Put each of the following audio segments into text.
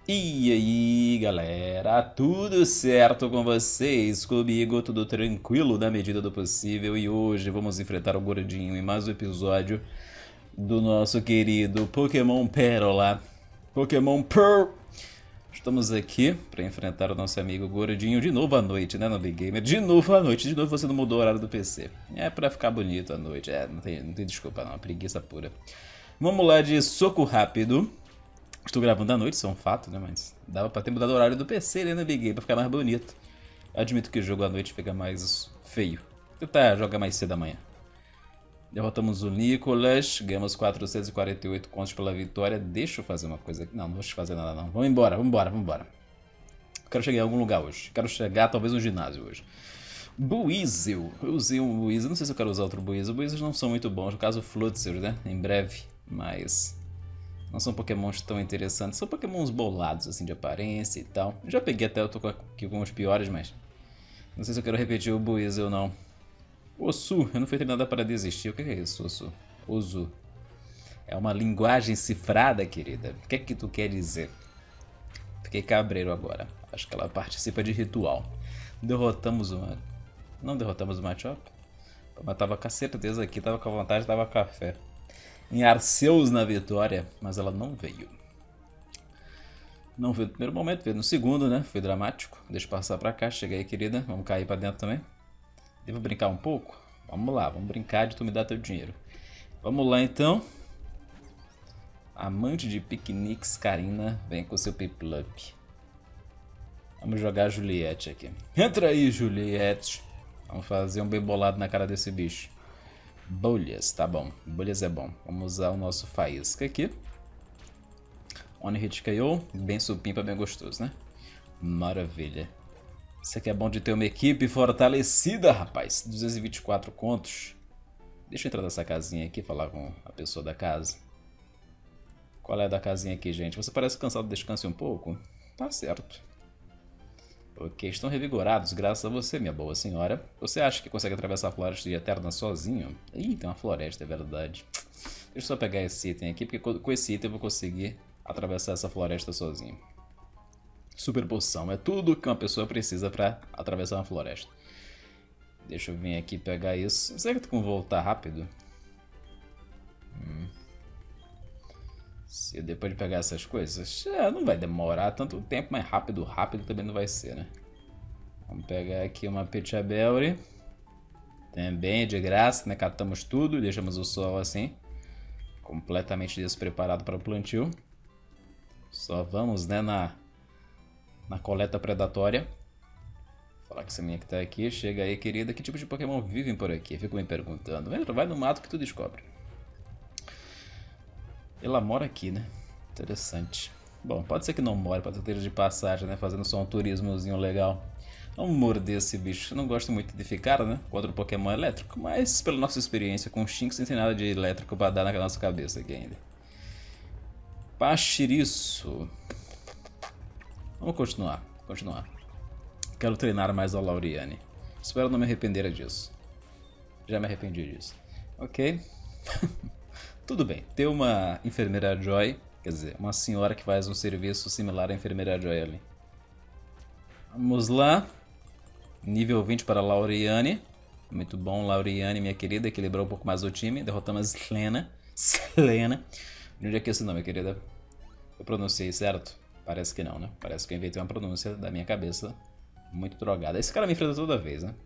E aí, galera, tudo certo com vocês? Comigo tudo tranquilo na medida do possível e hoje vamos enfrentar o Gordinho em mais um episódio do nosso querido Pokémon Pérola. Pokémon Pearl. Estamos aqui para enfrentar o nosso amigo Gordinho de novo à noite, né, no Big Gamer? De novo à noite, de novo você não mudou o horário do PC. É para ficar bonito à noite, não tem desculpa não, preguiça pura. Vamos lá de soco rápido. Estou gravando à noite, isso é um fato, né? Mas dava pra ter mudado o horário do PC, né, Big Game, pra ficar mais bonito. Admito que o jogo à noite fica mais feio. Tentar jogar mais cedo amanhã. Derrotamos o Nicolas, ganhamos 448 pontos pela vitória. Deixa eu fazer uma coisa aqui. Não, não vou fazer nada não. Vamos embora, vamos embora, vamos embora. Quero chegar em algum lugar hoje. Quero chegar talvez no ginásio hoje. Buizel. Eu usei um Buizel. Não sei se eu quero usar outro Buizel. Buizels não são muito bons. No caso, Floatzel, né? Em breve. Mas não são pokémons tão interessantes. São pokémons bolados, assim, de aparência e tal. Eu já peguei até, eu tô aqui com os piores, mas não sei se eu quero repetir o Buizel, não. Osu, eu não fui treinada para desistir. O que é isso, Osu? Ozu. É uma linguagem cifrada, querida. O que é que tu quer dizer? Fiquei cabreiro agora. Acho que ela participa de ritual. Derrotamos uma... Não derrotamos o Machop? Mas tava com a certeza aqui, tava com a vontade, tava com a fé. Em Arceus na vitória, mas ela não veio. Não veio no primeiro momento, veio no segundo, né? Foi dramático. Deixa eu passar pra cá, chega aí, querida. Vamos cair pra dentro também. Devo brincar um pouco? Vamos lá, vamos brincar de tu me dar teu dinheiro. Vamos lá então. Amante de piqueniques, Karina, vem com seu Piplup. Vamos jogar a Juliette aqui. Entra aí, Juliette. Vamos fazer um bem bolado na cara desse bicho. Bolhas, tá bom. Bolhas é bom. Vamos usar o nosso faísca aqui. One hit KO, bem supimpa, bem gostoso, né? Maravilha. Isso aqui é bom de ter uma equipe fortalecida, rapaz. 224 contos. Deixa eu entrar nessa casinha aqui e falar com a pessoa da casa. Qual é a da casinha aqui, gente? Você parece cansado, descanse um pouco? Tá certo. Ok, estão revigorados, graças a você, minha boa senhora. Você acha que consegue atravessar a floresta de Eterna sozinho? Ih, tem uma floresta, é verdade. Deixa eu só pegar esse item aqui, porque com esse item eu vou conseguir atravessar essa floresta sozinho. Super poção, é tudo que uma pessoa precisa para atravessar uma floresta. Deixa eu vir aqui pegar isso. Será que tem como voltar rápido? Se depois de pegar essas coisas, não vai demorar tanto tempo, mas rápido também não vai ser, né? Vamos pegar aqui uma Pechaberry. Também de graça, né? Catamos tudo, deixamos o sol assim. Completamente despreparado para o plantio. Só vamos, né, na coleta predatória. Falar com essa minha que tá aqui. Chega aí, querida. Que tipo de Pokémon vivem por aqui? Fico me perguntando. Vai no mato que tu descobre. Ela mora aqui, né? Interessante. Bom, pode ser que não more, pode ter de passagem, né? Fazendo só um turismozinho legal. Vamos morder esse bicho. Eu não gosto muito de ficar, né? Contra o Pokémon elétrico, mas pela nossa experiência com o Shinx, não tem nada de elétrico pra dar na nossa cabeça aqui ainda. Pachiriço. Vamos continuar. Quero treinar mais a Lauriane. Espero não me arrepender disso. Já me arrependi disso. Ok. Tudo bem. Ter uma enfermeira Joy, quer dizer, uma senhora que faz um serviço similar à enfermeira Joy ali. Vamos lá. Nível 20 para Lauriane. Muito bom, Lauriane, minha querida. Equilibrou um pouco mais o time. Derrotamos Slena. Slena. De onde é que é esse nome, querida? Eu pronunciei certo? Parece que não, né? Parece que eu inventei uma pronúncia da minha cabeça muito drogada. Esse cara me enfrenta toda vez, né?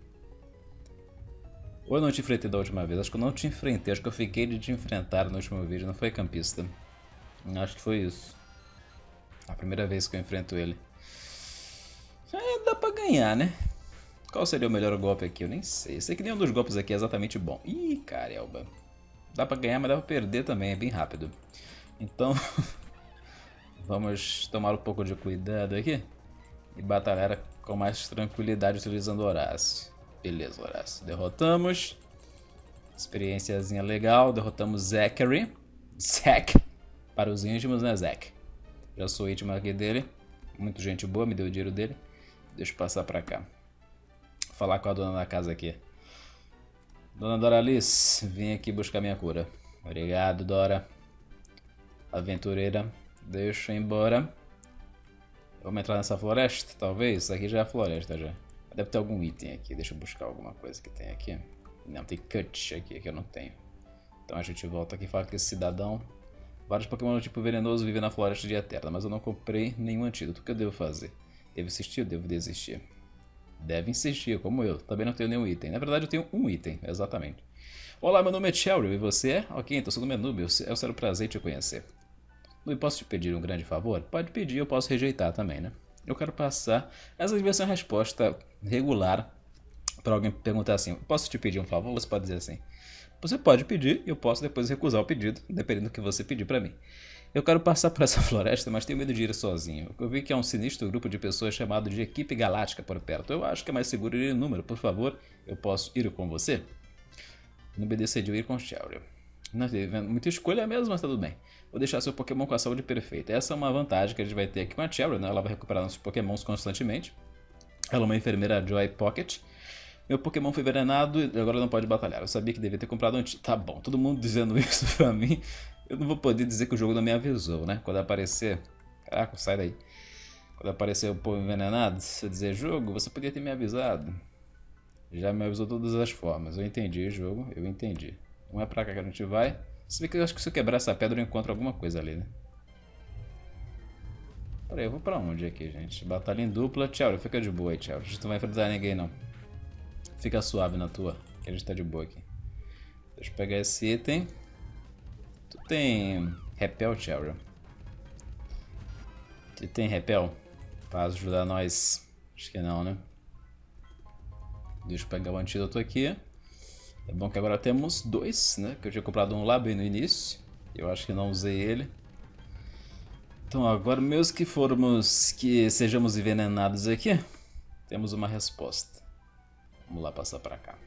Ou eu não te enfrentei da última vez? Acho que eu não te enfrentei. Acho que eu fiquei de te enfrentar no último vídeo. Não foi, campista? Acho que foi isso. A primeira vez que eu enfrento ele. Dá pra ganhar, né? Qual seria o melhor golpe aqui? Eu nem sei. Eu sei que nenhum dos golpes aqui é exatamente bom. Ih, caramba. Dá pra ganhar, mas dá pra perder também. É bem rápido. Então, vamos tomar um pouco de cuidado aqui. E batalhar com mais tranquilidade utilizando Horácio. Beleza, Horácio. Derrotamos. Experiênciazinha legal. Derrotamos Zachary. Zack. Para os íntimos, né, Zack? Já sou íntimo aqui dele. Muito gente boa, me deu o dinheiro dele. Deixa eu passar pra cá. Falar com a dona da casa aqui. Dona Doralice, vim aqui buscar minha cura. Obrigado, Dora. Aventureira. Deixa eu ir embora. Vamos entrar nessa floresta, talvez? Isso aqui já é a floresta já. Deve ter algum item aqui, deixa eu buscar alguma coisa que tem aqui. Não, tem cut aqui que eu não tenho. Então a gente volta aqui e fala com esse cidadão. Vários Pokémon do tipo venenoso vivem na floresta de Eterna, mas eu não comprei nenhum antídoto. O que eu devo fazer? Devo insistir ou devo desistir? Deve insistir, como eu. Também não tenho nenhum item. Na verdade eu tenho um item, exatamente. Olá, meu nome é Cheryl e você é? Ok, então seu nome é Nubio. É um sério prazer te conhecer. Nubio, posso te pedir um grande favor? Pode pedir, eu posso rejeitar também, né? Eu quero passar. Essa devia ser uma resposta regular para alguém perguntar assim: posso te pedir um favor? Você pode dizer assim: você pode pedir e eu posso depois recusar o pedido, dependendo do que você pedir para mim. Eu quero passar por essa floresta, mas tenho medo de ir sozinho. Eu vi que há um sinistro grupo de pessoas chamado de Equipe Galáctica por perto. Eu acho que é mais seguro ir em número. Por favor, eu posso ir com você? Nubia decidiu ir com Cheryl. Não teve muita escolha mesmo, mas tudo bem. Vou deixar seu Pokémon com a saúde perfeita. Essa é uma vantagem que a gente vai ter aqui com a Cheryl, né? Ela vai recuperar nossos Pokémons constantemente. Ela é uma enfermeira Joy Pocket. Meu Pokémon foi envenenado e agora não pode batalhar. Eu sabia que devia ter comprado antes. Tá bom, todo mundo dizendo isso pra mim. Eu não vou poder dizer que o jogo não me avisou, né? Quando aparecer... Caraca, sai daí. Quando aparecer o povo envenenado, se eu dizer jogo, você podia ter me avisado. Já me avisou de todas as formas. Eu entendi o jogo, eu entendi. Não é pra cá que a gente vai. Se bem que eu acho que se eu quebrar essa pedra eu encontro alguma coisa ali, né? Peraí, eu vou pra onde aqui, gente? Batalha em dupla. Tchau, fica de boa aí, tchau. A gente não vai enfrentar ninguém, não. Fica suave na tua, que a gente tá de boa aqui. Deixa eu pegar esse item. Tu tem repel, Cheryl? Tu tem repel? Pra ajudar nós? Acho que não, né? Deixa eu pegar o antídoto aqui. É bom que agora temos dois, né? Que eu tinha comprado um lá bem no início. Eu acho que não usei ele. Então agora, mesmo que sejamos envenenados aqui, temos uma resposta. Vamos lá passar pra cá.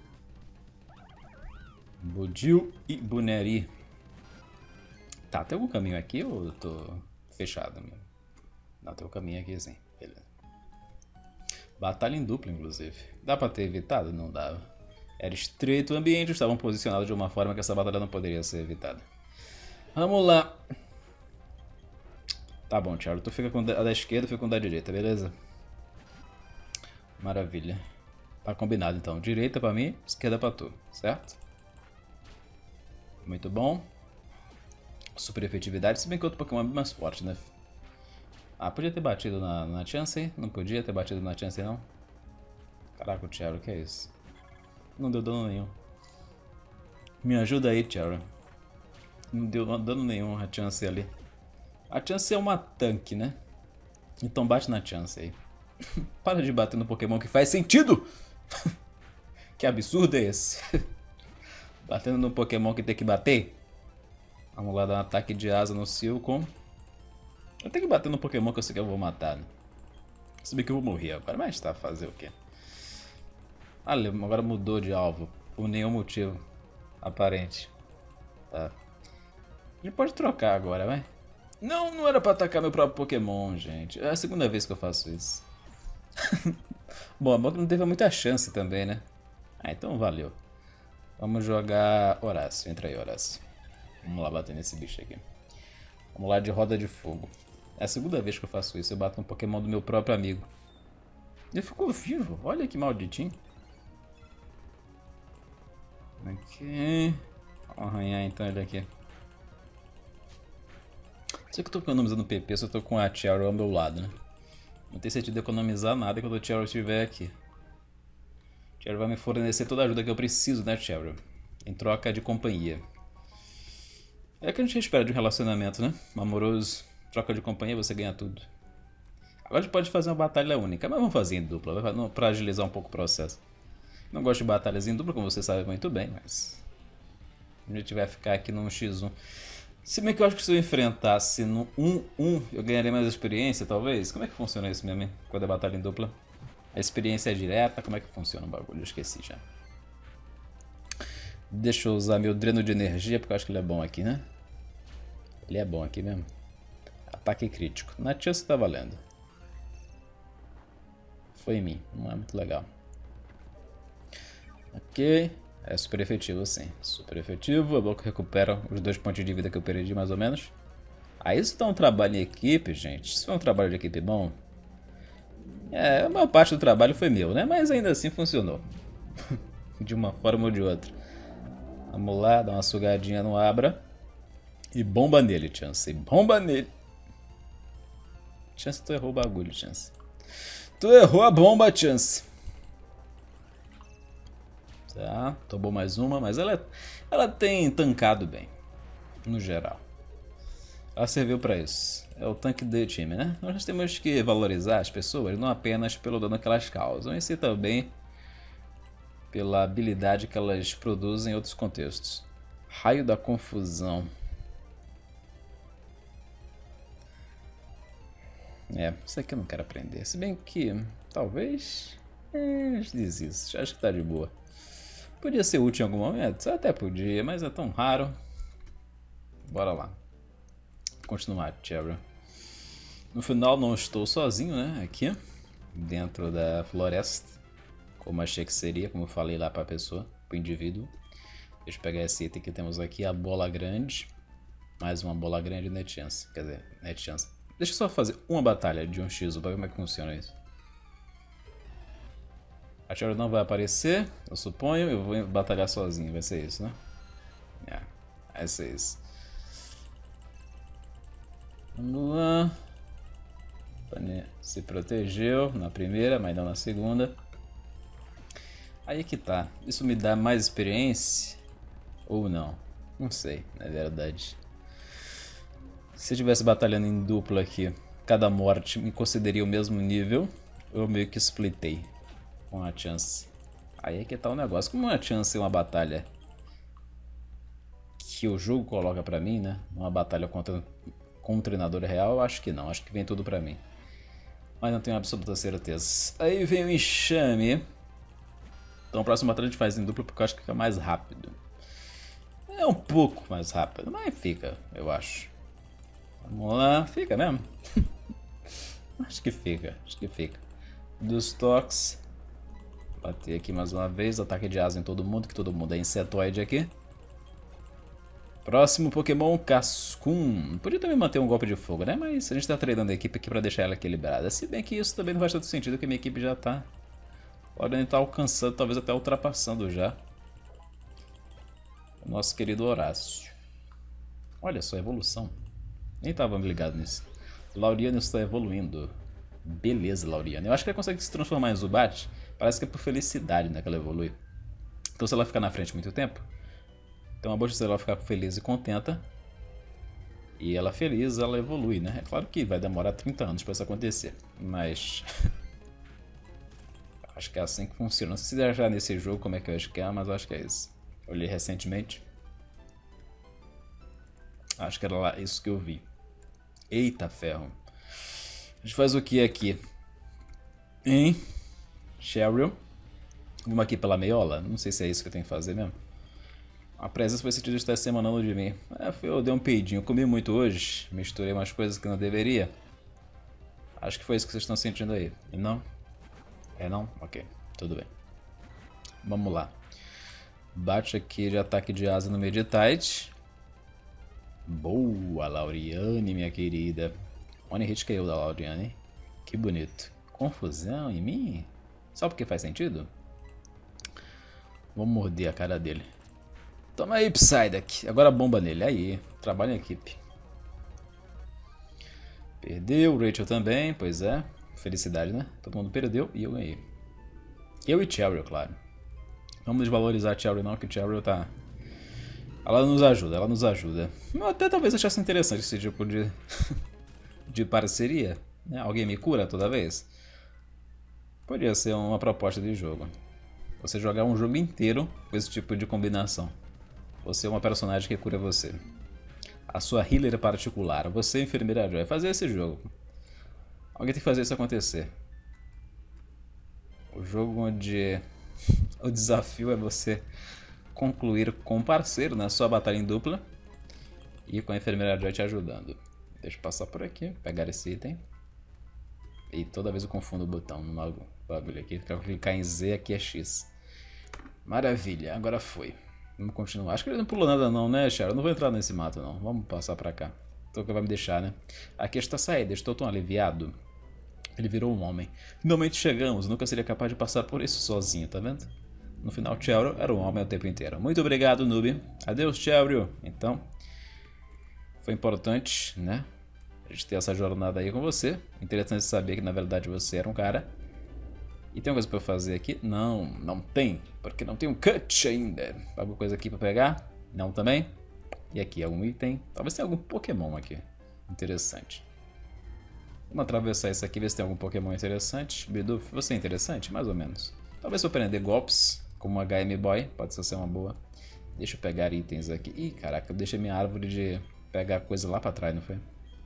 Budil e Buneri. Tá, tem algum caminho aqui ou eu tô fechado mesmo? Não, tem um caminho aqui sim. Beleza. Batalha em dupla, inclusive. Dá pra ter evitado? Não dava. Era estreito o ambiente, estavam posicionados de uma forma que essa batalha não poderia ser evitada. Vamos lá. Tá bom, Charlie. Tu fica com a da esquerda, eu fico com a da direita, beleza? Maravilha. Tá combinado então. Direita pra mim, esquerda pra tu, certo? Muito bom. Super efetividade, se bem que outro Pokémon é bem mais forte, né? Ah, podia ter batido na Chansey? Não podia ter batido na Chansey, não? Caraca, o Cheryl, que é isso? Não deu dano nenhum. Me ajuda aí, Cheryl. Não deu dano nenhum a Chansey ali. A Chansey é uma tanque, né? Então bate na Chansey. Para de bater no Pokémon que faz sentido! Que absurdo é esse? Batendo no Pokémon que tem que bater? Vamos lá dar um ataque de asa no Silcon. Eu tenho que bater no Pokémon que eu sei que eu vou matar, né? Se bem que eu vou morrer agora, mas tá, fazer o quê? Ah, agora mudou de alvo. Por nenhum motivo aparente. Tá. A gente pode trocar agora, vai? Não, não era pra atacar meu próprio Pokémon, gente. É a segunda vez que eu faço isso. Bom, a Mock não teve muita chance também, né? Ah, então valeu. Vamos jogar Horácio. Entra aí, Horácio. Vamos lá bater nesse bicho aqui. Vamos lá de roda de fogo. É a segunda vez que eu faço isso. Eu bato no Pokémon do meu próprio amigo. Ele ficou vivo. Olha que malditinho. Aqui. Vamos arranhar então ele aqui. Sei que eu tô economizando PP se eu tô com a Cheryl ao meu lado, né? Não tem sentido economizar nada quando a Cheryl estiver aqui. A Cheryl vai me fornecer toda a ajuda que eu preciso, né, Cheryl? Em troca de companhia. É o que a gente espera de um relacionamento, né? Amoroso, troca de companhia, você ganha tudo. Agora a gente pode fazer uma batalha única, mas vamos fazer em dupla, pra agilizar um pouco o processo. Não gosto de batalhas em dupla, como você sabe muito bem, mas... a gente vai ficar aqui num X1. Se bem que eu acho que se eu enfrentasse no 1-1, eu ganharia mais experiência, talvez. Como é que funciona isso mesmo, hein? Quando é batalha em dupla? A experiência é direta? Como é que funciona o bagulho? Eu esqueci já. Deixa eu usar meu dreno de energia, porque eu acho que ele é bom aqui, né? Ele é bom aqui mesmo. Ataque crítico. Na chance tá valendo. Foi em mim. Não é muito legal. Ok. É super efetivo, sim. Super efetivo. É bom que recupera os 2 pontos de vida que eu perdi, mais ou menos. Aí isso dá um trabalho em equipe, gente. Isso foi um trabalho de equipe bom. A maior parte do trabalho foi meu, né? Mas ainda assim funcionou. De uma forma ou de outra. Vamos lá, dar uma sugadinha no Abra. E bomba nele, Chance. Bomba nele. Chance, tu errou o bagulho, Chance. Tu errou a bomba, Chance. Tá, tomou mais uma, mas ela tem tancado bem. No geral. Ela serviu pra isso. É o tanque do time, né? Nós temos que valorizar as pessoas não apenas pelo dano que elas causam, e sim também pela habilidade que elas produzem em outros contextos. Raio da confusão. Isso aqui eu não quero aprender. Se bem que, talvez... desisto. Acho que tá de boa. Podia ser útil em algum momento? Até podia, mas é tão raro. Bora lá. Continuar, Cheryl. No final não estou sozinho, né? Aqui, dentro da floresta. Como achei que seria, como eu falei lá pra pessoa, pro indivíduo. Deixa eu pegar esse item que temos aqui, a bola grande. Mais uma bola grande, net chance. Quer dizer, net chance. Deixa eu só fazer uma batalha de 1x pra ver como é que funciona isso. A Cheryl não vai aparecer, eu suponho. Eu vou batalhar sozinho, vai ser isso, né? Vai ser isso. Vamos lá. Se protegeu na primeira, mas não na segunda. Aí que tá. Isso me dá mais experiência? Ou não? Não sei, na verdade. Se eu estivesse batalhando em dupla aqui, cada morte me concederia o mesmo nível. Eu meio que splitei com a chance. Aí é que tá o negócio. Como uma chance é uma batalha que o jogo coloca pra mim, né? Uma batalha contra um treinador real, eu acho que não. Acho que vem tudo pra mim. Mas não tenho absoluta certeza. Aí vem o enxame. Então a próxima batalha a gente faz em dupla porque eu acho que fica mais rápido. É um pouco mais rápido, mas fica, eu acho. Vamos lá, fica mesmo? Acho que fica. Dos toques. Bater aqui mais uma vez, ataque de asa em todo mundo, que todo mundo é insetoide aqui. Próximo Pokémon, Cascun. Podia também manter um golpe de fogo, né? Mas a gente tá treinando a equipe aqui pra deixar ela equilibrada. Se bem que isso também não faz tanto sentido, porque minha equipe já tá... podem estar alcançando, talvez até ultrapassando já o nosso querido Horácio. Olha só, evolução. Nem tava ligado nisso. Lauriano está evoluindo. Beleza, Lauriano. Eu acho que ela consegue se transformar em Zubat. Parece que é por felicidade, né, que ela evolui. Então se ela ficar na frente muito tempo, então a boa chance dela ficar feliz e contenta. E ela feliz, ela evolui, né? É claro que vai demorar 30 anos para isso acontecer. Mas... acho que é assim que funciona. Não sei se já nesse jogo como é que eu acho que é, mas eu acho que é isso. Eu li recentemente. Acho que era lá isso que eu vi. Eita ferro. A gente faz o que aqui? Hein? Cheryl. Vamos aqui pela meiola? Não sei se é isso que eu tenho que fazer mesmo. A presença foi sentida estar se emanando de mim. Eu dei um peidinho. Eu comi muito hoje. Misturei umas coisas que não deveria. Acho que foi isso que vocês estão sentindo aí. E não? É não? Ok. Tudo bem. Vamos lá. Bate aqui de ataque de asa no Meditite. Boa, Lauriane, minha querida. One hit KO da Lauriane. Que bonito. Confusão em mim? Só porque faz sentido? Vou morder a cara dele. Toma aí, Psyduck. Agora bomba nele. Aí, trabalho em equipe. Perdeu, Rachel também, pois é. Felicidade, né? Todo mundo perdeu e eu ganhei. Eu e Cheryl, claro. Vamos desvalorizar a Cheryl não, que Cheryl tá... ela nos ajuda. Eu até talvez achasse interessante esse tipo de, de parceria. Né? Alguém me cura toda vez? Poderia ser uma proposta de jogo. Você jogar um jogo inteiro com esse tipo de combinação. Você é uma personagem que cura você. A sua healer particular. Você, enfermeira Joy. Fazer esse jogo. Alguém tem que fazer isso acontecer. O jogo onde o desafio é você concluir com um parceiro na sua batalha em dupla. E com a enfermeira Joy te ajudando. Deixa eu passar por aqui. Pegar esse item. E toda vez eu confundo o botão no bagulho aqui. Pra clicar em Z, aqui é X. Maravilha, agora foi. Vamos continuar. Acho que ele não pulou nada não, né, Cheryl? Eu não vou entrar nesse mato não. Vamos passar pra cá. Então o que vai me deixar, né? Aqui está a saída, estou tão aliviado. Ele virou um homem. Finalmente chegamos, nunca seria capaz de passar por isso sozinho, tá vendo? No final, Cheryl era um homem o tempo inteiro. Muito obrigado, noob. Adeus, Cheryl. Então, foi importante, né? A gente ter essa jornada aí com você. Interessante saber que, na verdade, você era um cara. E tem uma coisa pra eu fazer aqui? Não, não tem. Porque não tem um cut ainda. Alguma coisa aqui pra pegar? Não também. E aqui, algum item? Talvez tenha algum Pokémon aqui. Interessante. Vamos atravessar isso aqui, ver se tem algum Pokémon interessante. Bidoof, você é interessante? Mais ou menos. Talvez se eu aprender golpes, como HM Boy, pode ser uma boa. Deixa eu pegar itens aqui. Ih, caraca, eu deixei minha árvore de pegar coisa lá pra trás, não foi?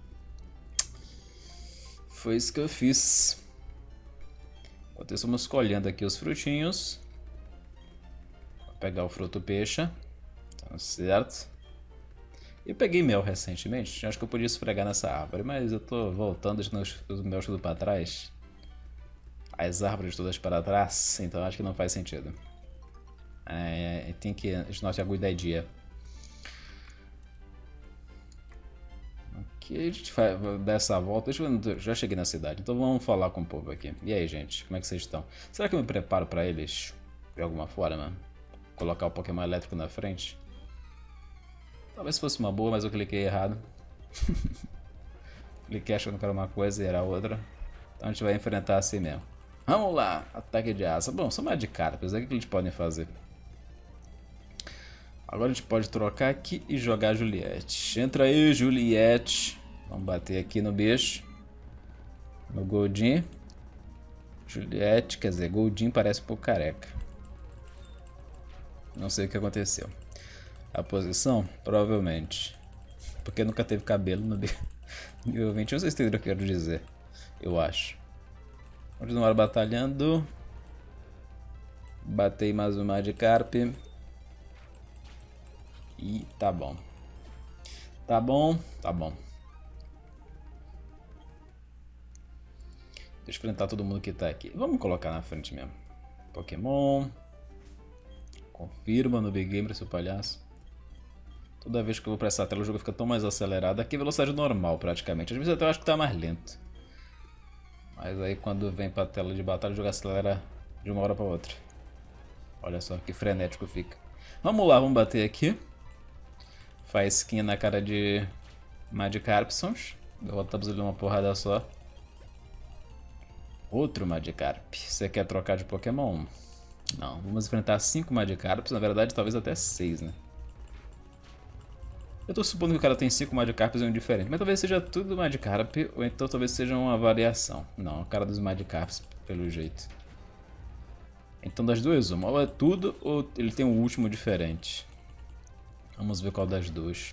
Foi isso que eu fiz. Enquanto isso, vamos escolhendo aqui os frutinhos. Vou pegar o fruto peixe. Tá certo. Eu peguei mel recentemente. Acho que eu podia esfregar nessa árvore, mas eu tô voltando, deixando os meus tudo pra trás. As árvores todas para trás, então acho que não faz sentido. Tem que... It's not a good idea. Ok, a gente vai dar essa volta. Já cheguei na cidade, então vamos falar com o povo aqui. E aí, gente, como é que vocês estão? Será que eu me preparo para eles de alguma forma? Colocar o Pokémon elétrico na frente? Talvez fosse uma boa, mas eu cliquei errado. Cliquei achando que era uma coisa e era outra. Então a gente vai enfrentar assim mesmo. Vamos lá, ataque de asa. Bom, são Magikarps, é o que eles podem fazer. Agora a gente pode trocar aqui e jogar a Juliette. Entra aí, Juliette. Vamos bater aqui no bicho. No Goldin. Juliette, quer dizer, Goldin parece um pouco careca. Não sei o que aconteceu. A posição? Provavelmente. Porque nunca teve cabelo no nível 20. Vocês entenderam o que eu quero dizer. Eu acho. Continuar batalhando. Batei mais um Magikarp. E tá bom. Tá bom, tá bom. Deixa eu enfrentar todo mundo que tá aqui. Vamos colocar na frente mesmo. Pokémon. Confirma no Big Gamer, seu palhaço. Toda vez que eu vou pra essa tela o jogo fica tão mais acelerado. Aqui é velocidade normal praticamente. Às vezes até eu acho que tá mais lento. Mas aí quando vem pra tela de batalha o jogo acelera de uma hora pra outra. Olha só que frenético fica. Vamos lá, vamos bater aqui. Faz skin na cara de Magikarpsons. Derrotamos ele uma porrada só. Outro Magikarp. Você quer trocar de Pokémon? Não, vamos enfrentar 5 Magikarps. Na verdade talvez até 6, né? Eu tô supondo que o cara tem 5 Magikarps e um diferente, mas talvez seja tudo Magikarp, ou então talvez seja uma variação. Não, a cara dos Magikarps, pelo jeito. Então das duas, uma, ou é tudo, ou ele tem um último diferente. Vamos ver qual das duas.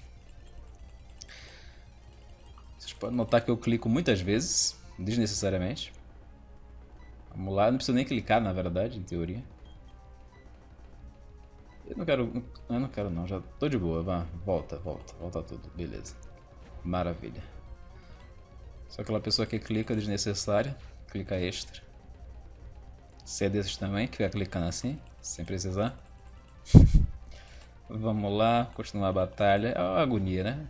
Vocês podem notar que eu clico muitas vezes, desnecessariamente. Vamos lá, não preciso nem clicar na verdade, em teoria. Eu não quero não, já tô de boa, vá, volta tudo, beleza. Maravilha. Só aquela pessoa que clica desnecessária, clica extra. Você é desses também, que fica clicando assim, sem precisar. Vamos lá, continuar a batalha, é uma agonia, né?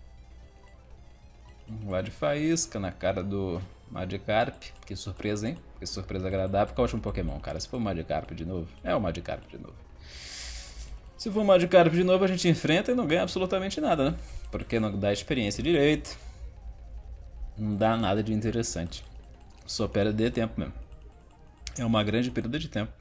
Vamos lá de faísca na cara do Magikarp, que surpresa, hein? Que surpresa agradável, qual é o último Pokémon, cara? Se for o Magikarp de novo, é o Magikarp de novo. Se for o Magikarp de novo, a gente enfrenta e não ganha absolutamente nada, né? Porque não dá experiência direito. Não dá nada de interessante. Só perder tempo mesmo. É uma grande perda de tempo.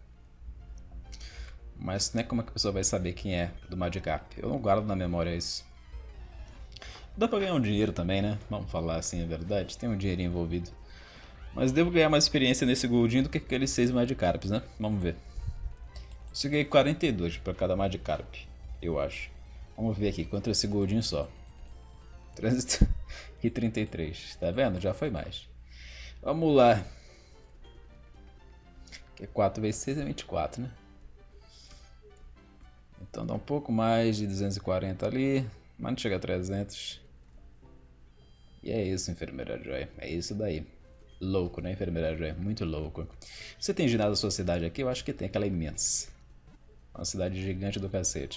Mas não é como é que a pessoa vai saber quem é do Magikarp. Eu não guardo na memória isso. Dá pra ganhar um dinheiro também, né? Vamos falar assim a verdade. Tem um dinheirinho envolvido. Mas devo ganhar mais experiência nesse Goldinho do que aqueles 6 Magikarps, né? Vamos ver. Eu ganhei 42 para cada Magikarp, eu acho. Vamos ver aqui, quanto é esse Goldinho só. 333, tá vendo? Já foi mais. Vamos lá. Que 4 vezes 6 é 24, né? Então dá um pouco mais de 240 ali, mas não chega a 300. E é isso, enfermeira Joy. É isso daí. Louco, né, enfermeira Joy? Muito louco. Você tem ginásio da sua cidade aqui? Eu acho que tem, aquela imensa. Uma cidade gigante do cacete.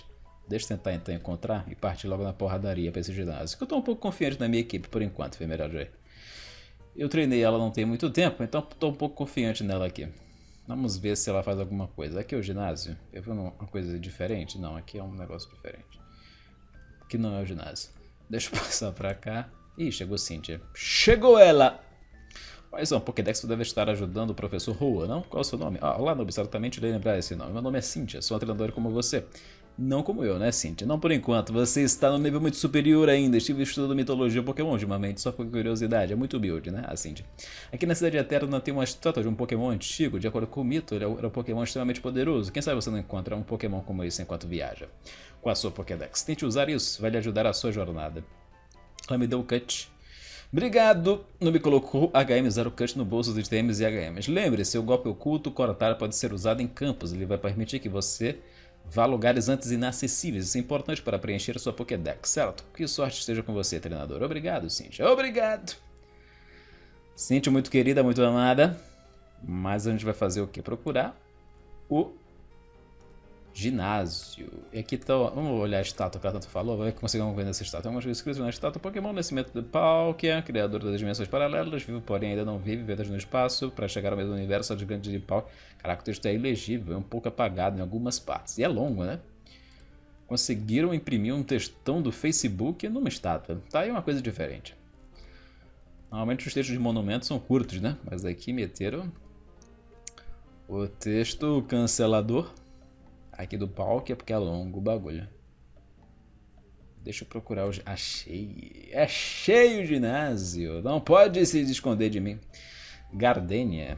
Deixa eu tentar então encontrar e partir logo na porradaria pra esse ginásio. Que eu tô um pouco confiante na minha equipe por enquanto, Femerajay. Eu treinei ela não tem muito tempo, então tô um pouco confiante nela aqui. Vamos ver se ela faz alguma coisa. Aqui é o ginásio. Eu vi uma coisa diferente? Não, aqui é um negócio diferente. Aqui não é o ginásio. Deixa eu passar pra cá. Ih, chegou Cynthia. Chegou ela! Mas o Pokédex deve estar ajudando o professor Rua, não? Qual é o seu nome? Ah, olá, Noob, certamente irei lembrar esse nome. Meu nome é Cynthia, sou uma treinadora como você. Não como eu, né, Cynthia? Não por enquanto, você está no nível muito superior ainda. Estive estudando mitologia Pokémon ultimamente, só por curiosidade. É muito humilde, né, a Cynthia. Aqui na cidade eterna tem uma estátua de um Pokémon antigo. De acordo com o mito, ele era um Pokémon extremamente poderoso. Quem sabe você não encontra um Pokémon como esse enquanto viaja com a sua Pokédex. Tente usar isso, vai lhe ajudar a sua jornada. Ela me deu o cut. Obrigado! Não me colocou HM0 Cut no bolso dos TMs e HMs. Lembre-se, o golpe oculto cortar pode ser usado em campos. Ele vai permitir que você vá a lugares antes inacessíveis. Isso é importante para preencher sua Pokédex, certo? Que sorte esteja com você, treinador. Obrigado, Cynthia. Obrigado! Cynthia, muito querida, muito amada. Mas a gente vai fazer o quê? Procurar o ginásio. E aqui tá. Vamos olhar a estátua que ela tanto falou. Vai conseguir alguma coisa nessa estátua. Tem algumas coisas escritas na estátua. Pokémon Nascimento de Palkia, criador das dimensões paralelas, vivo, porém ainda não vive, vidas no espaço, para chegar ao mesmo universo, a gigante de Palkia. Caraca, o texto é ilegível, é um pouco apagado em algumas partes. E é longo, né? Conseguiram imprimir um textão do Facebook numa estátua. Tá aí uma coisa diferente. Normalmente os textos de monumentos são curtos, né? Mas aqui meteram o texto cancelador. Aqui do Palkia, porque é longo o bagulho. Deixa eu procurar o... Achei. É cheio o ginásio. Não pode se esconder de mim. Gardenia.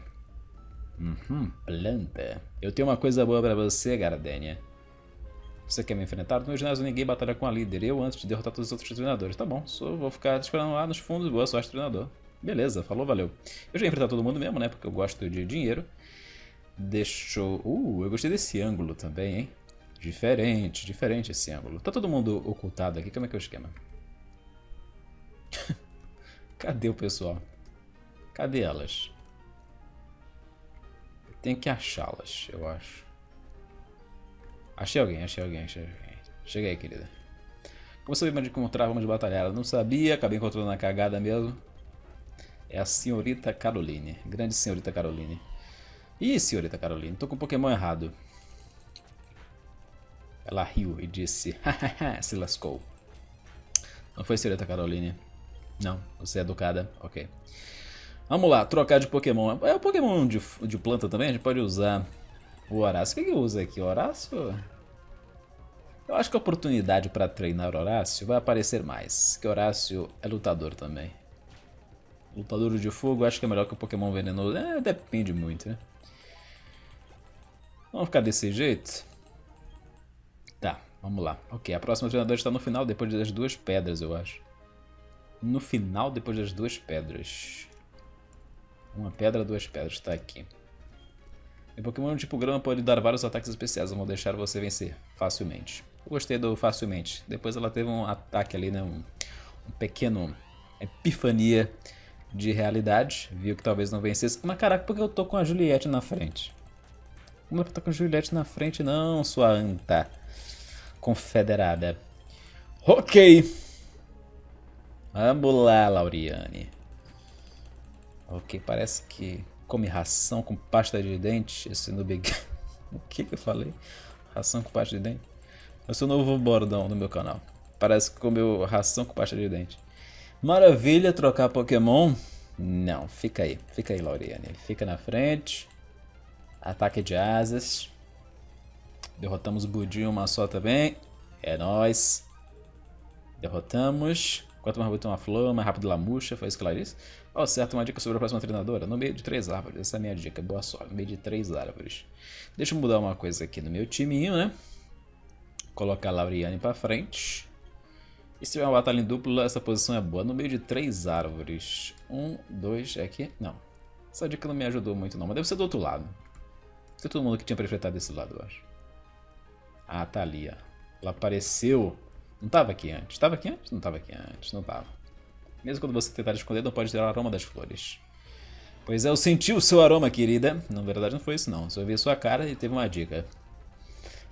Planta. Eu tenho uma coisa boa pra você, Gardenia. Você quer me enfrentar? No meu ginásio ninguém batalha com a líder. Eu antes de derrotar todos os outros treinadores. Tá bom, só vou ficar esperando lá nos fundos. Boa sorte, treinador. Beleza, falou, valeu. Eu já ia enfrentar todo mundo mesmo, né? Porque eu gosto de dinheiro. Deixa eu... eu gostei desse ângulo também, hein? Diferente esse ângulo. Tá todo mundo ocultado aqui, como é que é o esquema? Cadê o pessoal? Cadê elas? Tem que achá-las, eu acho. Achei alguém. Chega aí, querida. Como sabia onde encontrar, vamos batalhar. Eu não sabia, acabei encontrando na cagada mesmo. É a senhorita Caroline. Grande senhorita Caroline. Ih, senhorita Caroline, tô com o Pokémon errado. Ela riu e disse, hahaha, se lascou. Não foi, senhorita Caroline? Não, você é educada, ok. Vamos lá, trocar de Pokémon. É o Pokémon de planta também? A gente pode usar o Horácio. O que usa aqui? O Horácio? Eu acho que a oportunidade para treinar o Horácio vai aparecer mais. Que o Horácio é lutador também. Lutador de fogo, acho que é melhor que o Pokémon venenoso. Depende muito, né? Vamos ficar desse jeito? Tá, vamos lá. Ok, a próxima treinadora está no final, depois das 2 pedras, eu acho. No final, depois das 2 pedras. Uma pedra, 2 pedras, está aqui. O Pokémon tipo grama pode dar vários ataques especiais, vão deixar você vencer facilmente. Eu gostei do facilmente. Depois ela teve um ataque ali, né? Um pequeno epifania de realidade. Viu que talvez não vencesse. Mas caraca, por que eu tô com a Juliette na frente? Não é pra estar com a Juliette na frente, não, sua anta confederada. Ok. Vamos lá, Lauriane. Ok, parece que come ração com pasta de dente. Esse no Big. O que eu falei? Ração com pasta de dente? Esse é o novo bordão do meu canal. Parece que comeu ração com pasta de dente. Maravilha, trocar Pokémon? Não, fica aí, Lauriane. Fica na frente. Ataque de asas. Derrotamos o Budinho uma só também. É nóis. Derrotamos. Quanto mais bonito uma flor, mais rápido Lamucha. Foi isso que ela disse. Ó, certo, uma dica sobre a próxima treinadora. No meio de 3 árvores. Essa é a minha dica. Boa sorte. No meio de 3 árvores. Deixa eu mudar uma coisa aqui no meu timinho, né? Colocar a Lauriane pra frente. E se tiver uma batalha em dupla, essa posição é boa. No meio de 3 árvores. 1, 2, é aqui? Não. Essa dica não me ajudou muito não. Mas deve ser do outro lado. Tem todo mundo que tinha preferido desse lado, eu acho. Ah, tá ali, ó. Ela apareceu. Não tava aqui antes. Tava aqui antes? Não tava aqui antes. Não tava. Mesmo quando você tentar esconder, não pode tirar o aroma das flores. Pois é, eu senti o seu aroma, querida. Na verdade, não foi isso, não. Só vi a sua cara e teve uma dica.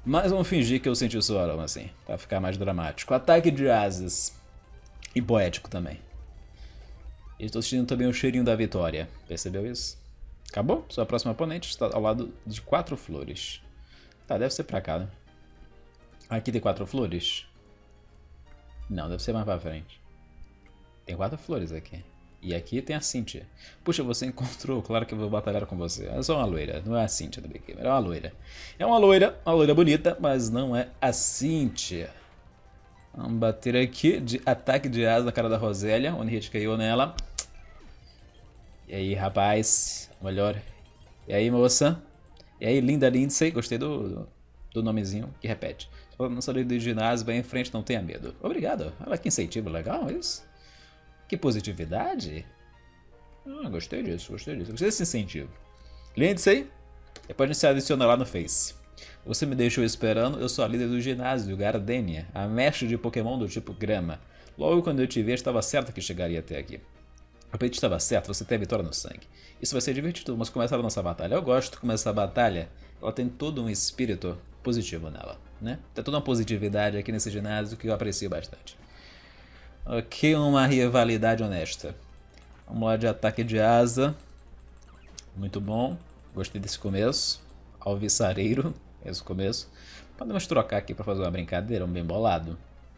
Mas vamos fingir que eu senti o seu aroma assim, pra ficar mais dramático. Ataque de asas. E poético também. E estou sentindo também o cheirinho da vitória. Percebeu isso? Acabou? Sua próxima oponente está ao lado de 4 flores. Tá, deve ser pra cá, né? Aqui tem 4 flores? Não, deve ser mais pra frente. Tem 4 flores aqui. E aqui tem a Cynthia. Puxa, você encontrou. Claro que eu vou batalhar com você. É só uma loira, não é a Cynthia do Big Gamer. É uma loira. É uma loira bonita, mas não é a Cynthia. Vamos bater aqui de ataque de asa na cara da Rosélia. One hit caiu nela. E aí, rapaz? Melhor. E aí, moça? E aí, linda Lindsay? Gostei do nomezinho que repete. Não sair do ginásio, vai em frente, não tenha medo. Obrigado. Olha que incentivo legal isso. Que positividade. Gostei disso, gostei disso. Gostei desse incentivo. Lindsay, depois a gente se adiciona lá no Face. Você me deixou esperando, eu sou a líder do ginásio, Gardenia, a mestre de Pokémon do tipo grama. Logo quando eu te vi, estava certo que chegaria até aqui. O apetite estava certo, você tem a vitória no sangue. Isso vai ser divertido, mas começar a nossa batalha. Eu gosto de começar a batalha, ela tem todo um espírito positivo nela, né? Tem toda uma positividade aqui nesse ginásio que eu aprecio bastante. Ok, uma rivalidade honesta. Vamos lá de ataque de asa. Muito bom, gostei desse começo. Alvissareiro, esse começo. Podemos trocar aqui para fazer uma brincadeira, um bem bolado.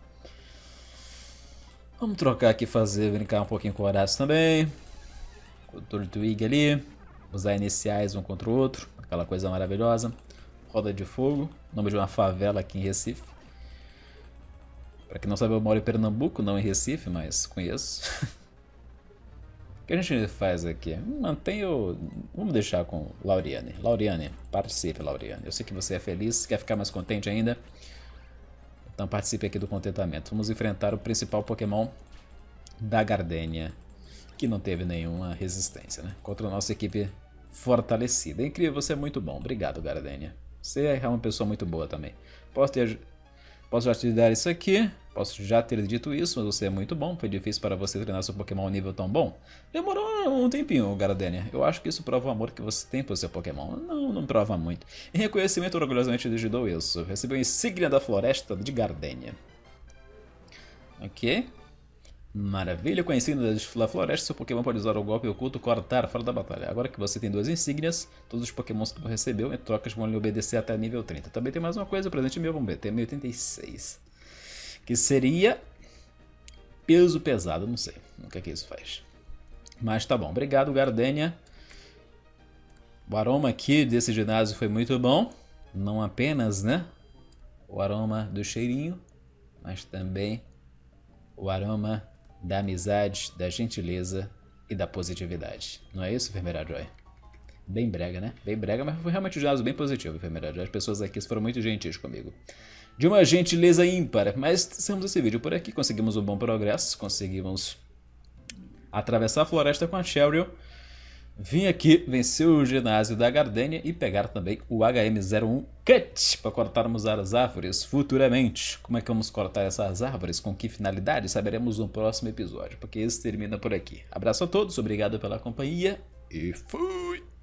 Vamos trocar aqui, brincar um pouquinho com o Horácio também. Com o Turtwig ali. Usar iniciais um contra o outro. Aquela coisa maravilhosa. Roda de Fogo. Nome de uma favela aqui em Recife. Pra quem não sabe, eu moro em Pernambuco, não em Recife, mas conheço. O que a gente faz aqui? Mantém o... Vamos deixar com Lauriane. Lauriane, participe, Lauriane. Eu sei que você é feliz, quer ficar mais contente ainda. Então participe aqui do contentamento. Vamos enfrentar o principal Pokémon da Gardenia, que não teve nenhuma resistência, né? Contra a nossa equipe fortalecida. É incrível, você é muito bom. Obrigado, Gardenia. Você é uma pessoa muito boa também. Posso já te dar isso aqui. Posso já ter dito isso, mas você é muito bom. Foi difícil para você treinar seu Pokémon a um nível tão bom. Demorou um tempinho, Gardenia. Eu acho que isso prova o amor que você tem por seu Pokémon. Não prova muito. Em reconhecimento, orgulhosamente digitou isso. Recebeu a insígnia da floresta de Gardenia. Ok. Maravilha, com a insígnia da floresta, seu Pokémon pode usar o golpe oculto cortar fora da batalha. Agora que você tem 2 insígnias, todos os Pokémons que você recebeu em trocas vão lhe obedecer até nível 30. Também tem mais uma coisa, presente meu, vamos ver, tem 1086. Que seria peso pesado, não sei o que é que isso faz. Mas tá bom, obrigado, Gardenia. O aroma aqui desse ginásio foi muito bom. Não apenas, né, o aroma do cheirinho, mas também o aroma da amizade, da gentileza e da positividade. Não é isso, Enfermeira Joy? Bem brega, né? Bem brega, mas foi realmente um ginásio bem positivo, Enfermeira Joy. As pessoas aqui foram muito gentis comigo. De uma gentileza ímpar. Mas encerramos esse vídeo por aqui. Conseguimos um bom progresso. Conseguimos atravessar a floresta com a Cheryl. Vim aqui vencer o ginásio da Gardenia e pegar também o HM01 Cut para cortarmos as árvores futuramente. Como é que vamos cortar essas árvores? Com que finalidade? Saberemos no próximo episódio, porque esse termina por aqui. Abraço a todos, obrigado pela companhia e fui!